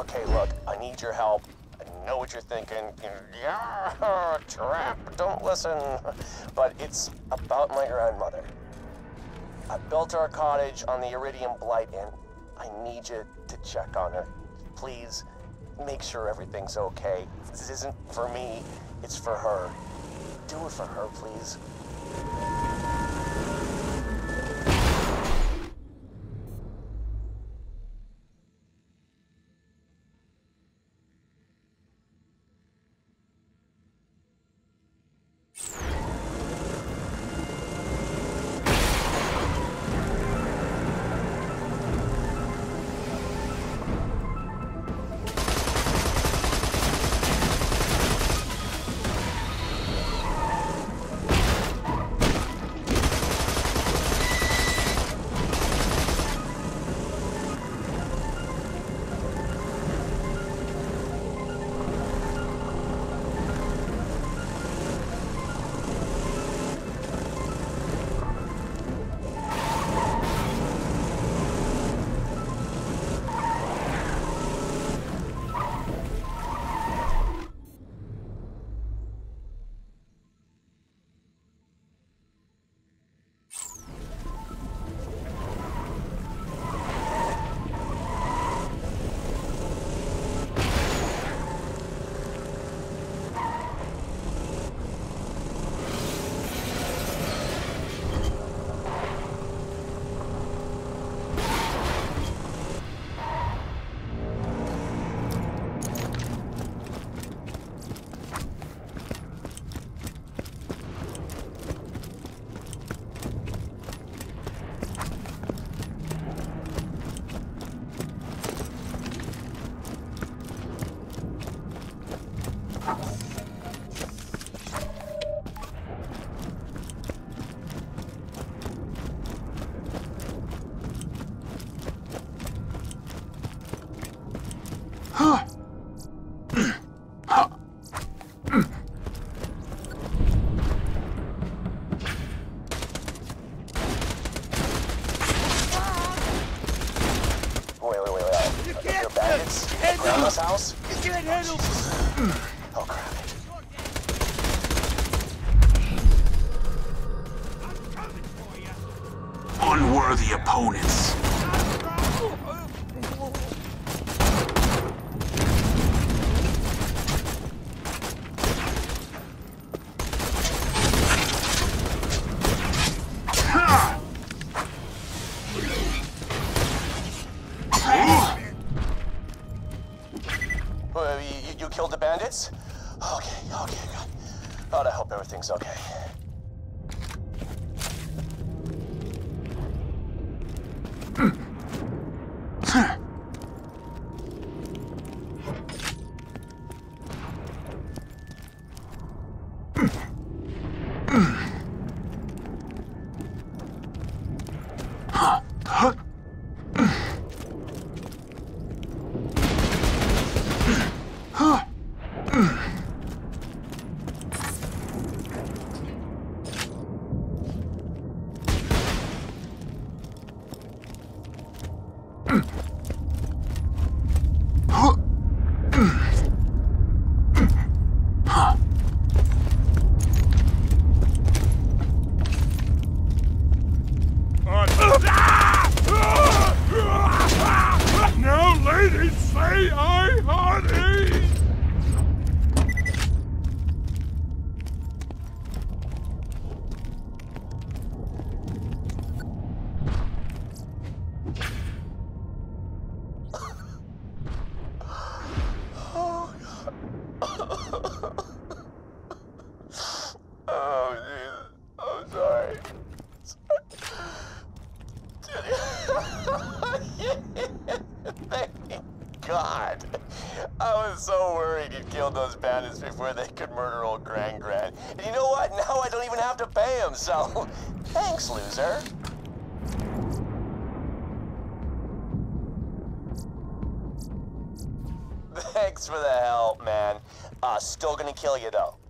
Okay, look, I need your help. I know what you're thinking. Yeah, trap, don't listen. But it's about my grandmother. I built our cottage on the Iridium Blight Inn. I need you to check on her. Please, make sure everything's okay. This isn't for me, it's for her. Do it for her, please. Grandma's house? You can't handle this! Oh, crap. Unworthy opponents. You killed the bandits? Okay, good. God, I hope everything's okay. Now, ladies, say aye, honey! Oh, Jesus. I'm sorry. Thank God. I was so worried you'd killed those bandits before they could murder old Gran. And you know what? Now I don't even have to pay him, so thanks, loser. Thanks for the help, man. Still gonna kill you, though.